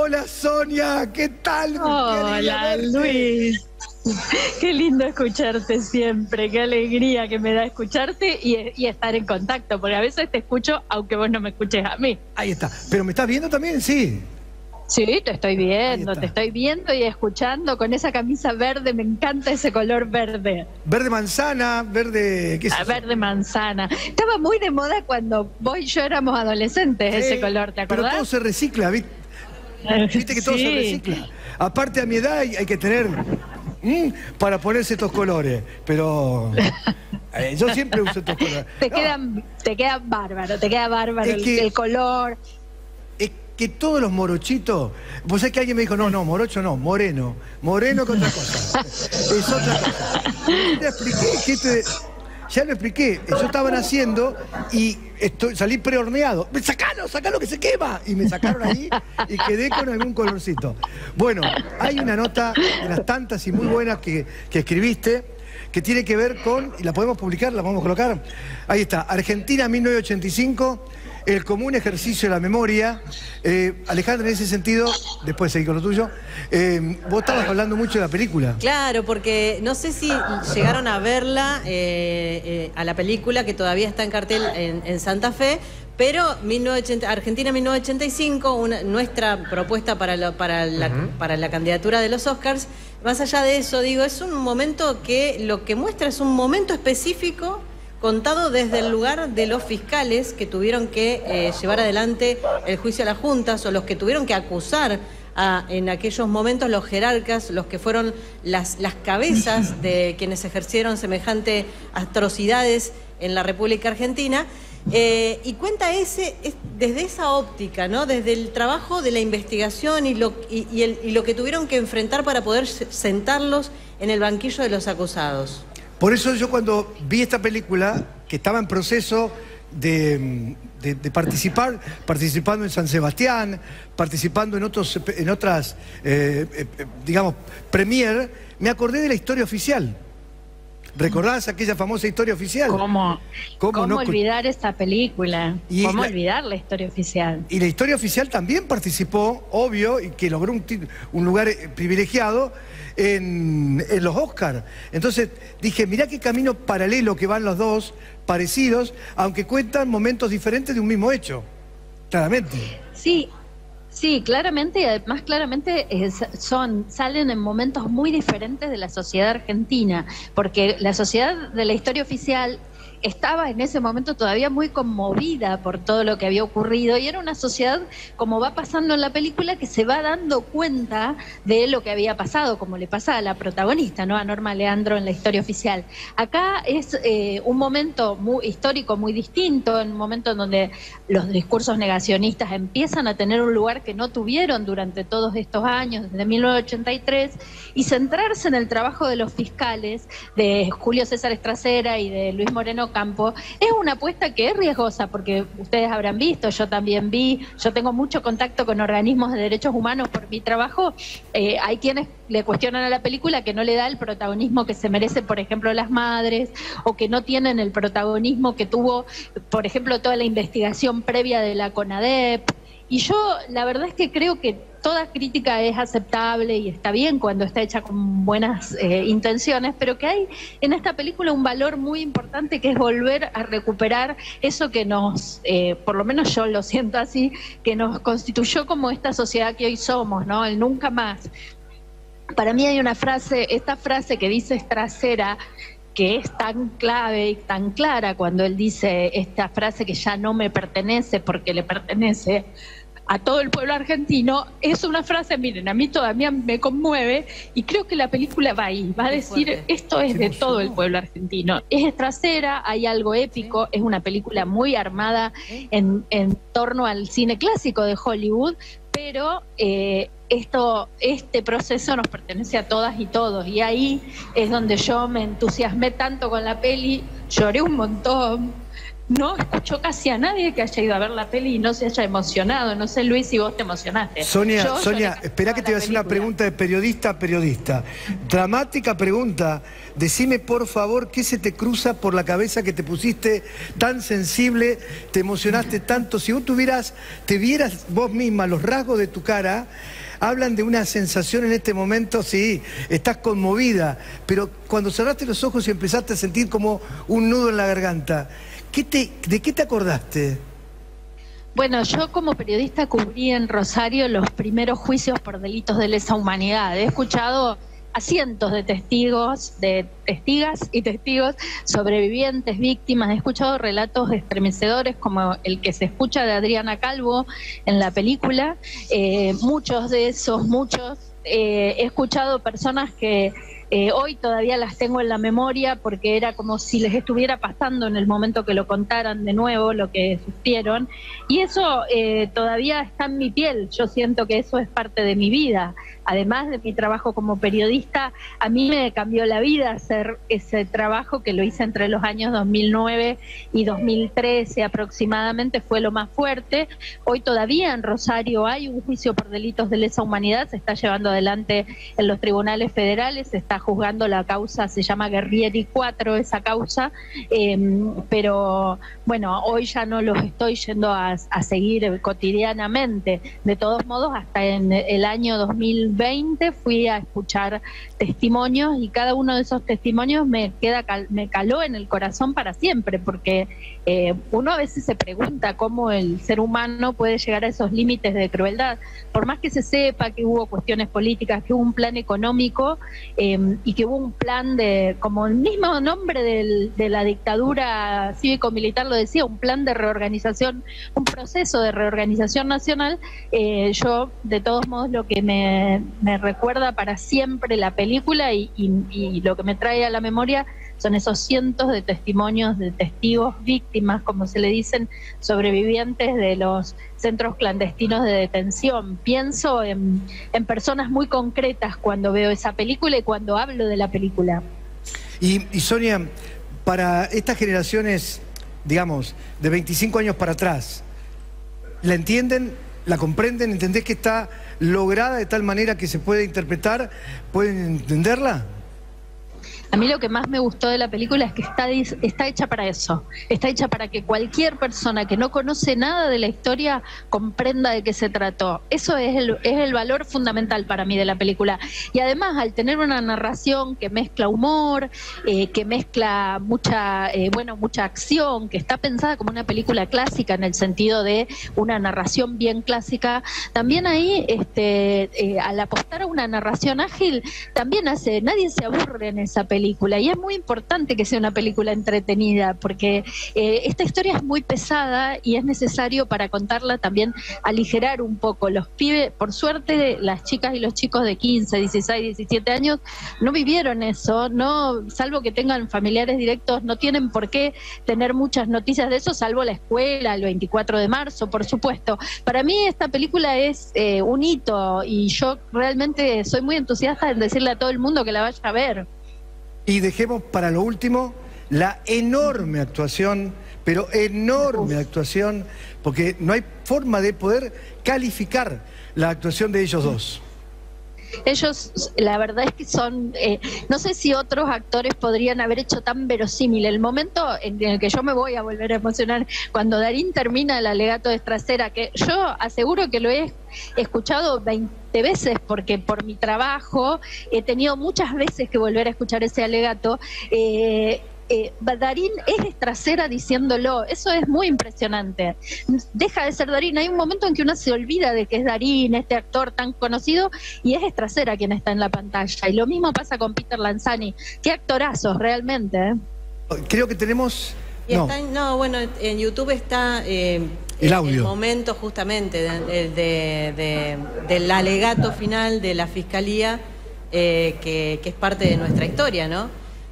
Hola Sonia, ¿qué tal? Hola Luis, qué lindo escucharte siempre, qué alegría que me da escucharte y estar en contacto, porque a veces te escucho aunque vos no me escuches a mí. Ahí está, ¿pero me estás viendo también? Sí. Sí, te estoy viendo y escuchando con esa camisa verde, me encanta ese color verde. Verde manzana, verde... ¿qué es eso? Verde manzana. Estaba muy de moda cuando vos y yo éramos adolescentes, ese color, ¿te acordás? Pero todo se recicla, ¿viste? Viste que todo se recicla. Aparte a mi edad hay que tener para ponerse estos colores, pero yo siempre uso estos colores. Te quedan bárbaro, el color. Es que todos los morochitos, vos sabés que alguien me dijo, no, morocho no, moreno que otra cosa. Es otra cosa. Ya expliqué ya lo expliqué, yo estaban haciendo y salí prehorneado. Sacalo que se quema. Y me sacaron ahí y quedé con algún colorcito. Bueno, hay una nota de las tantas y muy buenas que escribiste, que tiene que ver con, y la podemos publicar, la podemos colocar. Ahí está, Argentina 1985, el común ejercicio de la memoria. Alejandra, en ese sentido, después seguir con lo tuyo, vos estabas hablando mucho de la película. Claro, porque no sé si llegaron a verla, a la película que todavía está en cartel en Santa Fe, pero Argentina 1985, nuestra propuesta para la candidatura de los Oscars, más allá de eso, digo, es un momento que lo que muestra es un momento específico contado desde el lugar de los fiscales que tuvieron que llevar adelante el juicio a las juntas, o los que tuvieron que acusar en aquellos momentos, los jerarcas, los que fueron las cabezas de quienes ejercieron semejante atrocidades en la República Argentina. Y cuenta desde esa óptica, ¿no? Desde el trabajo de la investigación y lo que tuvieron que enfrentar para poder sentarlos en el banquillo de los acusados. Por eso yo cuando vi esta película, que estaba en proceso de participando en San Sebastián, participando en otras, digamos, premier, me acordé de la historia oficial. ¿Recordás aquella famosa historia oficial? ¿Cómo olvidar esa película? ¿Cómo olvidar la historia oficial? Y la historia oficial también participó, obvio, y que logró un lugar privilegiado en los Oscars. Entonces dije, mirá qué camino paralelo que van los dos, parecidos, aunque cuentan momentos diferentes de un mismo hecho, claramente. Sí, claramente, y además claramente salen en momentos muy diferentes de la sociedad argentina, porque la sociedad de la historia oficial estaba en ese momento todavía muy conmovida por todo lo que había ocurrido, y era una sociedad, como va pasando en la película, que se va dando cuenta de lo que había pasado, como le pasa a la protagonista, ¿no? A Norma Leandro en la historia oficial. Acá es un momento histórico muy distinto, un momento en donde los discursos negacionistas empiezan a tener un lugar que no tuvieron durante todos estos años, desde 1983, y centrarse en el trabajo de los fiscales, de Julio César Estracera y de Luis Moreno Campo, es una apuesta que es riesgosa, porque ustedes habrán visto, yo también vi, yo tengo mucho contacto con organismos de derechos humanos por mi trabajo. Hay quienes le cuestionan a la película que no le da el protagonismo que se merecen, por ejemplo, las madres, o que no tienen el protagonismo que tuvo, por ejemplo, toda la investigación previa de la CONADEP. Y yo la verdad es que creo que toda crítica es aceptable y está bien cuando está hecha con buenas intenciones, pero que hay en esta película un valor muy importante, que es volver a recuperar eso que nos, por lo menos yo lo siento así, que nos constituyó como esta sociedad que hoy somos, ¿no? El nunca más. Para mí hay una frase, esta frase que dice Estracera, que es tan clave y tan clara cuando él dice esta frase que ya no me pertenece porque le pertenece a todo el pueblo argentino. Es una frase, miren, a mí todavía me conmueve, y creo que la película va ahí, va a decir, esto es de todo el pueblo argentino. Es Estracera, hay algo épico, es una película muy armada en torno al cine clásico de Hollywood, pero este proceso nos pertenece a todas y todos, y ahí es donde yo me entusiasmé tanto con la peli, lloré un montón, no escucho casi a nadie que haya ido a ver la peli y no se haya emocionado. No sé, Luis, si vos te emocionaste. Sonia, espera que te voy a hacer una pregunta de periodista a periodista. Dramática pregunta. Decime, por favor, ¿qué se te cruza por la cabeza que te pusiste tan sensible, te emocionaste tanto? Si vos te vieras vos misma los rasgos de tu cara, hablan de una sensación en este momento, sí, estás conmovida, pero cuando cerraste los ojos y empezaste a sentir como un nudo en la garganta, ¿de qué te acordaste? Bueno, yo como periodista cubrí en Rosario los primeros juicios por delitos de lesa humanidad. He escuchado a cientos de testigos, de testigas y testigos, sobrevivientes, víctimas. He escuchado relatos estremecedores como el que se escucha de Adriana Calvo en la película. Muchos de esos, he escuchado personas que hoy todavía las tengo en la memoria porque era como si les estuviera pasando en el momento que lo contaran de nuevo, lo que sufrieron. Y eso todavía está en mi piel. Yo siento que eso es parte de mi vida. Además de mi trabajo como periodista, a mí me cambió la vida hacer ese trabajo que lo hice entre los años 2009 y 2013 aproximadamente, fue lo más fuerte. Hoy todavía en Rosario hay un juicio por delitos de lesa humanidad, se está llevando adelante en los tribunales federales, se está juzgando la causa, se llama Guerrieri 4 esa causa, pero bueno, hoy ya no los estoy yendo a seguir cotidianamente. De todos modos, hasta en el año 2020 fui a escuchar testimonios y cada uno de esos testimonios me caló en el corazón para siempre, porque uno a veces se pregunta cómo el ser humano puede llegar a esos límites de crueldad, por más que se sepa que hubo cuestiones políticas, que hubo un plan económico y que hubo un plan de, como el mismo nombre de la dictadura cívico-militar lo decía, un plan de reorganización, un proceso de reorganización nacional. Yo de todos modos lo que me recuerda para siempre la película y lo que me trae a la memoria son esos cientos de testimonios de testigos, víctimas, como se le dicen, sobrevivientes de los centros clandestinos de detención. Pienso en personas muy concretas cuando veo esa película y cuando hablo de la película. Y Sonia, para estas generaciones, digamos, de 25 años para atrás, ¿la entienden? ¿La comprenden? ¿Entendés que está lograda de tal manera que se puede interpretar? ¿Pueden entenderla? A mí lo que más me gustó de la película es que está hecha para eso. Está hecha para que cualquier persona que no conoce nada de la historia comprenda de qué se trató. Eso es el valor fundamental para mí de la película. Y además, al tener una narración que mezcla humor, que mezcla mucha acción, que está pensada como una película clásica en el sentido de una narración bien clásica, también ahí, al apostar a una narración ágil, también nadie se aburre en esa película. Y es muy importante que sea una película entretenida, porque esta historia es muy pesada y es necesario para contarla también aligerar un poco. Los pibes, por suerte, las chicas y los chicos de 15, 16, 17 años no vivieron eso, no, salvo que tengan familiares directos, no tienen por qué tener muchas noticias de eso, salvo la escuela, el 24 de marzo, por supuesto. Para mí esta película es un hito y yo realmente soy muy entusiasta en decirle a todo el mundo que la vaya a ver. Y dejemos para lo último la enorme actuación, pero enorme actuación, porque no hay forma de poder calificar la actuación de ellos dos. Ellos, la verdad es que son, no sé si otros actores podrían haber hecho tan verosímil. El momento en el que yo me voy a volver a emocionar, cuando Darín termina el alegato de Estracera, que yo aseguro que lo he escuchado 20 veces, porque por mi trabajo he tenido muchas veces que volver a escuchar ese alegato. Darín es Estracera diciéndolo, eso es muy impresionante. Deja de ser Darín, hay un momento en que uno se olvida de que es Darín, este actor tan conocido, y es Estracera quien está en la pantalla. Y lo mismo pasa con Peter Lanzani. Qué actorazos realmente, ¿eh? Creo que tenemos... Bueno, en YouTube está el audio. El momento justamente del alegato final de la Fiscalía, que es parte de nuestra historia, ¿no?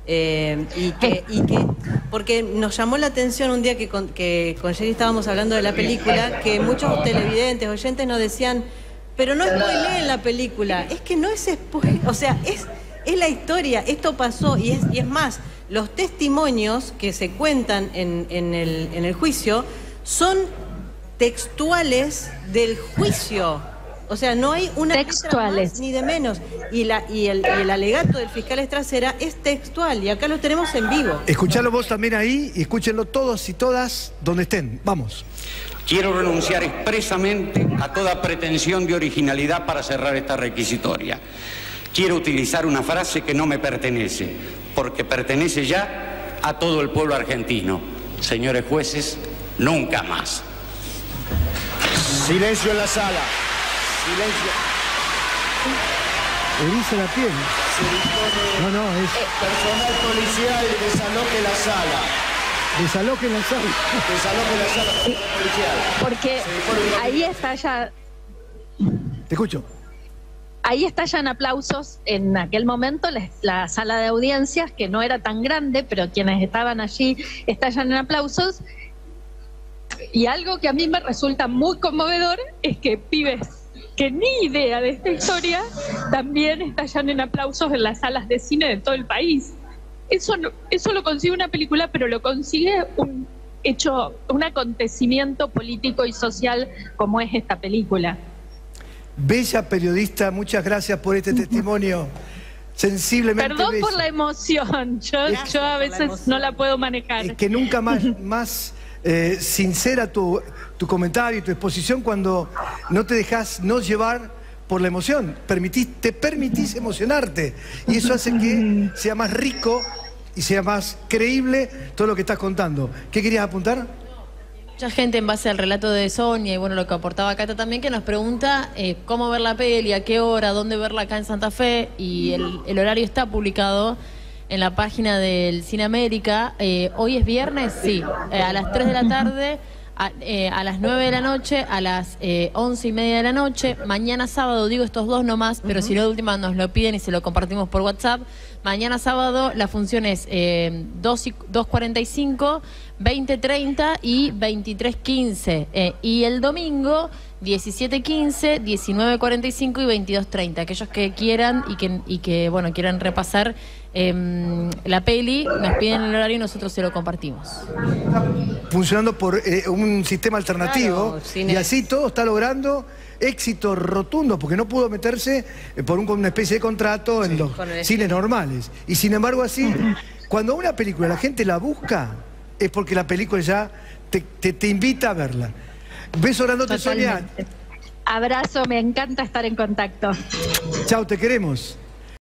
Porque nos llamó la atención un día que con Jerry estábamos hablando de la película, que muchos televidentes, oyentes nos decían, pero no spoileen la película. Es que no es spoiler, o sea, Es la historia, esto pasó y es más, los testimonios que se cuentan en el juicio son textuales del juicio. O sea, no hay una letra más ni de menos. Y el alegato del fiscal Estracera es textual y acá lo tenemos en vivo. Escuchalo vos también ahí y escúchenlo todos y todas donde estén. Vamos. Quiero renunciar expresamente a toda pretensión de originalidad para cerrar esta requisitoria. Quiero utilizar una frase que no me pertenece, porque pertenece ya a todo el pueblo argentino. Señores jueces, nunca más. Silencio en la sala. Silencio. Eriza la piel. No, es... Personal policial, desaloje la sala. Desaloje la sala. Desaloje la sala, personal policial. Porque ahí estalla... Te escucho. Ahí estallan aplausos en aquel momento, la sala de audiencias, que no era tan grande, pero quienes estaban allí estallan en aplausos. Y algo que a mí me resulta muy conmovedor es que pibes que ni idea de esta historia también estallan en aplausos en las salas de cine de todo el país. Eso lo consigue una película, pero lo consigue un acontecimiento político y social como es esta película. Bella periodista, muchas gracias por este testimonio sensiblemente Perdón bello. por la emoción, yo a veces no la puedo manejar. Es que nunca más sincera tu comentario y tu exposición cuando no te dejas no llevar por la emoción. Te permitís emocionarte y eso hace que sea más rico y sea más creíble todo lo que estás contando. ¿Qué querías apuntar? Mucha gente en base al relato de Sonia y bueno, lo que aportaba Cata también, que nos pregunta cómo ver la peli, a qué hora, dónde verla acá en Santa Fe, y el horario está publicado en la página del Cine América. Hoy es viernes, sí, a las 3 de la tarde, a las 9 de la noche, a las 11:30 de la noche. Mañana sábado, digo estos dos nomás, pero si no de última nos lo piden y se lo compartimos por WhatsApp. Mañana sábado la función es 2:45, 20:30 y 23:15. Y el domingo 17:15, 19:45 y 22:30. Aquellos que quieran y que bueno, quieran repasar la peli, nos piden el horario y nosotros se lo compartimos. Funcionando por un sistema alternativo, claro, y así todo está logrando éxito rotundo, porque no pudo meterse por una especie de contrato en los cines normales. Y sin embargo así, cuando una película la gente la busca, es porque la película ya te invita a verla. Beso grandote, Sonia. Abrazo, me encanta estar en contacto. Chao, te queremos.